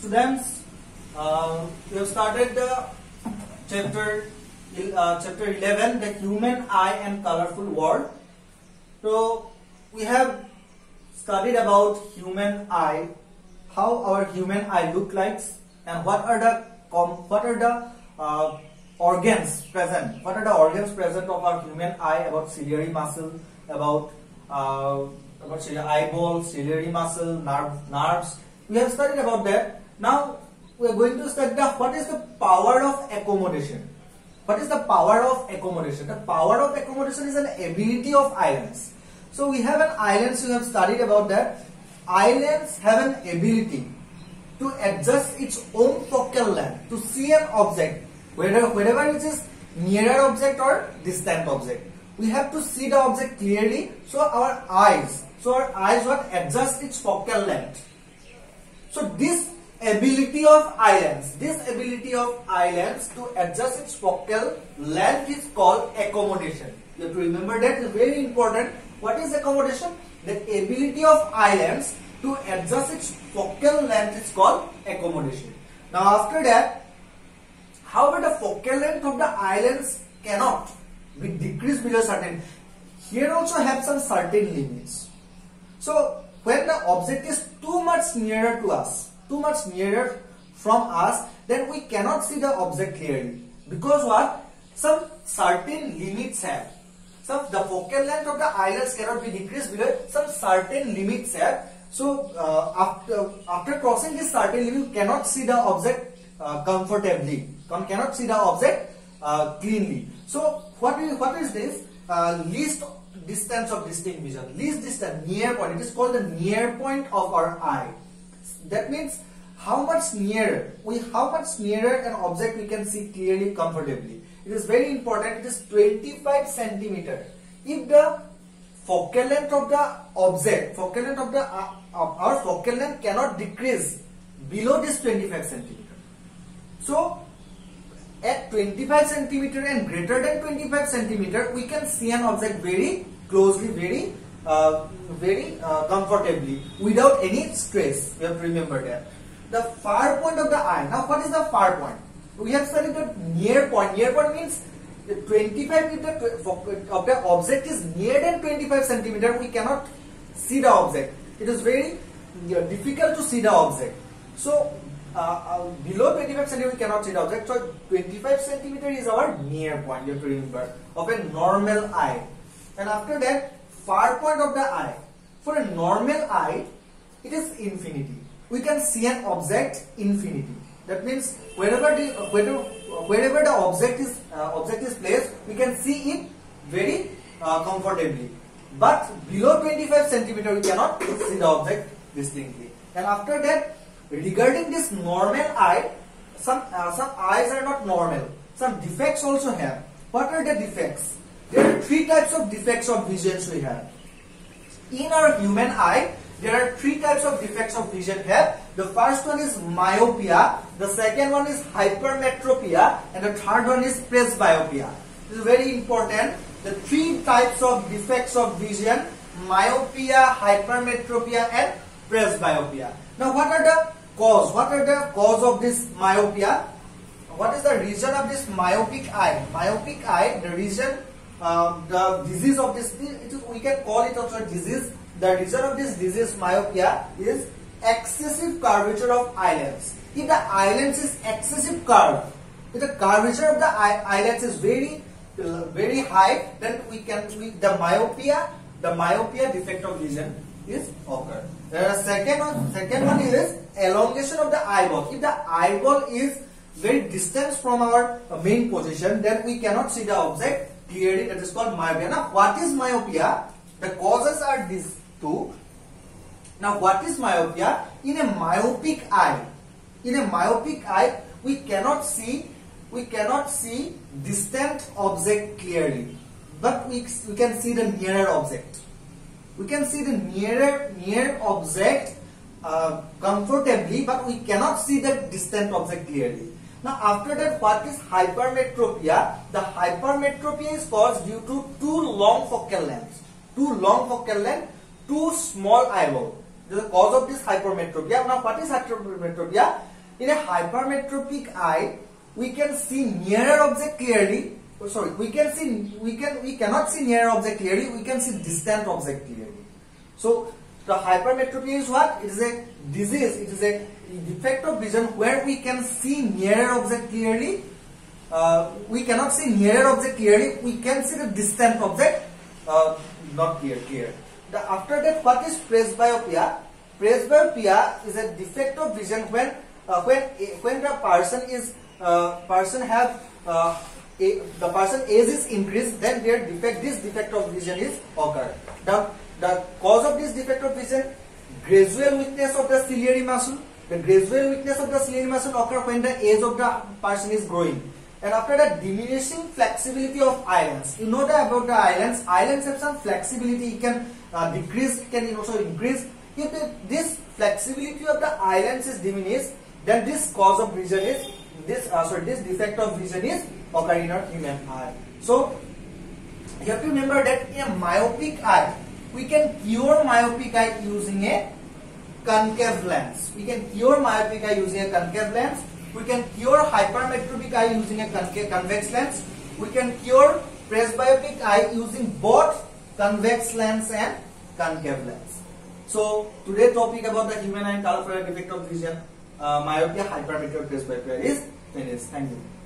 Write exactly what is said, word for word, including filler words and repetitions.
Students, uh, we have started the chapter uh, chapter eleven, the human eye and colorful world. So we have studied about human eye, how our human eye look like, and what are the what are the uh, organs present. What are the organs present of our human eye? About ciliary muscle, about uh, about eyeball, ciliary muscle, nerve, nerves. We have studied about that. Now we are going to study the, what is the power of accommodation. What is the power of accommodation? The power of accommodation is an ability of eyelens. So we have an eyelens, we have studied about that. Eyelens have an ability to adjust its own focal length to see an object, whether wherever it is nearer object or distant object. We have to see the object clearly, so our eyes, so our eyes will adjust its focal length. So this ability of eyelens, this ability of eyelens to adjust its focal length is called accommodation. You have to remember that, is very important. What is accommodation? The ability of eyelens to adjust its focal length is called accommodation. Now after that, however, the focal length of the eyelens cannot be decreased below certain. Here also have some certain limits. So when the object is too much nearer to us, too much nearer from us, then we cannot see the object clearly. Because what? Some certain limits have. Some the focal length of the eyelens cannot be decreased below some certain limits have. So uh, after after crossing this certain limit, you cannot see the object uh, comfortably. One cannot see the object uh, cleanly. So what is what is this? Uh, least distance of distinct vision. Least distance, near point. It is called the near point of our eye. That means how much nearer we how much nearer an object we can see clearly, comfortably. It is very important. It is twenty-five centimeter. If the focal length of the object, focal length of the uh, our focal length cannot decrease below this twenty-five centimeter. So at twenty-five centimeter and greater than twenty-five centimeter, we can see an object very closely, very uh, very uh, comfortably, without any stress. You have to remember that. The far point of the eye. Now what is the far point? We have studied the near point. Near point means twenty-five, if the of the object is near than twenty-five centimeter, we cannot see the object. It is very uh, difficult to see the object. So uh, uh, below twenty-five centimeter we cannot see the object. So twenty-five centimeter is our near point. You have to remember, of a normal eye. And after that, far point of the eye. For a normal eye, it is infinity. We can see an object infinity. That means wherever the wherever, wherever the object is uh, object is placed, we can see it very uh, comfortably. But below twenty-five centimeter, we cannot see the object distinctly. And after that, regarding this normal eye, some uh, some eyes are not normal. Some defects also have. What are the defects? There are three types of defects of visions we have. In our human eye, there are three types of defects of vision have. The first one is myopia, the second one is hypermetropia, and the third one is presbyopia. This is very important. The three types of defects of vision: myopia, hypermetropia, and presbyopia. Now what are the cause? What are the cause of this myopia? What is the reason of this myopic eye? Myopic eye, the reason, uh, the disease of this, it is, we can call it also a disease. The reason of this disease, myopia, is excessive curvature of eyelids. If the eyelids is excessive curve, if the curvature of the eye, eyelids is very, uh, very high, then we can we, the myopia, the myopia defect of vision is occur. The second one, second one is elongation of the eyeball. If the eyeball is very distant from our main position, then we cannot see the object clearly. That is called myopia. Now, what is myopia? The causes are these two. Now, what is myopia? In a myopic eye, in a myopic eye, we cannot see, we cannot see distant object clearly, but we, we can see the nearer object. We can see the nearer near object uh, comfortably, but we cannot see the distant object clearly. Now, after that, what is hypermetropia? The hypermetropia is caused due to too long focal length. Too long focal length, too small eyeball. This is the cause of this hypermetropia. Now, what is hypermetropia? In a hypermetropic eye, we can see nearer object clearly. Oh, sorry, we can see we can we cannot see nearer object clearly. We can see distant object clearly. So the hypermetropia is what? It is a disease. It is a defect of vision where we can see nearer object clearly. Uh, we cannot see nearer object clearly. We can see the distant object uh, not clear. Clear. The, after that, what is presbyopia? Presbyopia is a defect of vision when uh, when when the person is uh, person have uh, a, the person age is increased, then their defect this defect of vision is occur. The the cause of this defect of vision, gradual weakness of the ciliary muscle. The gradual weakness of the ciliary muscle occur when the age of the person is growing. And after that, diminishing flexibility of islands. You know that about the islands. Islands have some flexibility. It can uh, decrease, it can also increase. If the, this flexibility of the islands is diminished, then this cause of vision is this. Uh, sorry, this defect of vision is occurring in our human eye. So you have to remember that in a myopic eye, we can cure myopic eye using a concave lens. We can cure myopic eye using a concave lens. We can cure hypermetropic eye using a convex lens. We can cure presbyopic eye using both convex lens and concave lens. So today's topic about the human eye and color defect of vision, uh, myopia, hypermetropia, presbyopia is finished. Thank you.